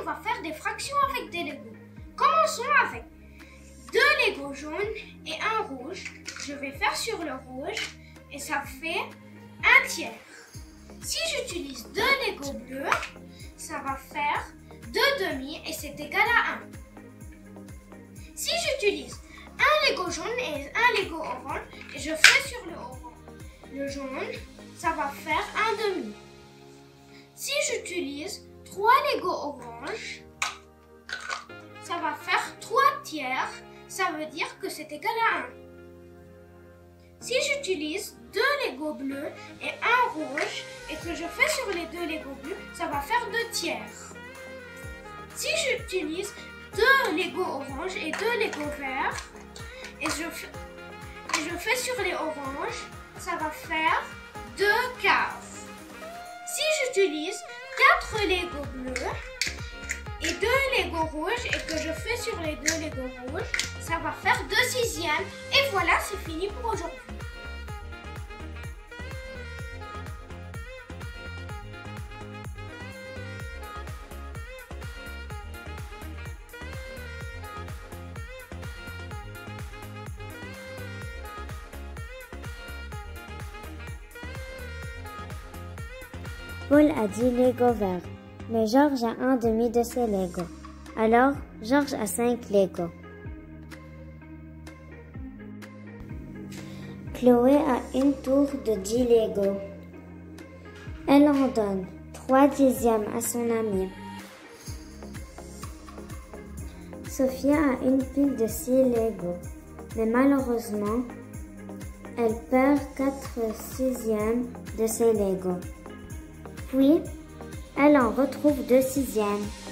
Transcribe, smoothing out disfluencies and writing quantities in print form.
on va faire des fractions avec des Legos. Commençons avec 2 Legos jaunes et un rouge. Je vais faire sur le rouge et ça fait un tiers. Si j'utilise 2 Legos bleus, ça va faire 2 demi et c'est égal à 1. Si j'utilise un Lego jaune et un Lego orange et je fais sur le jaune, ça va faire un demi. Si j'utilise 3 Lego orange, ça va faire 3 tiers. Ça veut dire que c'est égal à 1. Si j'utilise 2 Lego bleus et un rouge et que je fais sur les 2 Lego bleus, ça va faire 2 tiers. Si j'utilise 2 Lego orange et 2 Lego verts et je fais sur les oranges, ça va faire 2 quarts. Si j'utilise 4 Lego bleus et 2 Lego rouges et que je fais sur les 2 Lego rouges, ça va faire 2 sixièmes. Et voilà, c'est fini pour aujourd'hui. Paul a 10 Lego verts, mais Georges a un demi de ses Lego. Alors, Georges a 5 Lego. Chloé a une tour de 10 Lego. Elle en donne 3 dixièmes à son amie. Sophia a une pile de 6 Lego, mais malheureusement, elle perd 4 sixièmes de ses Lego. Puis, elle en retrouve 2 sixièmes.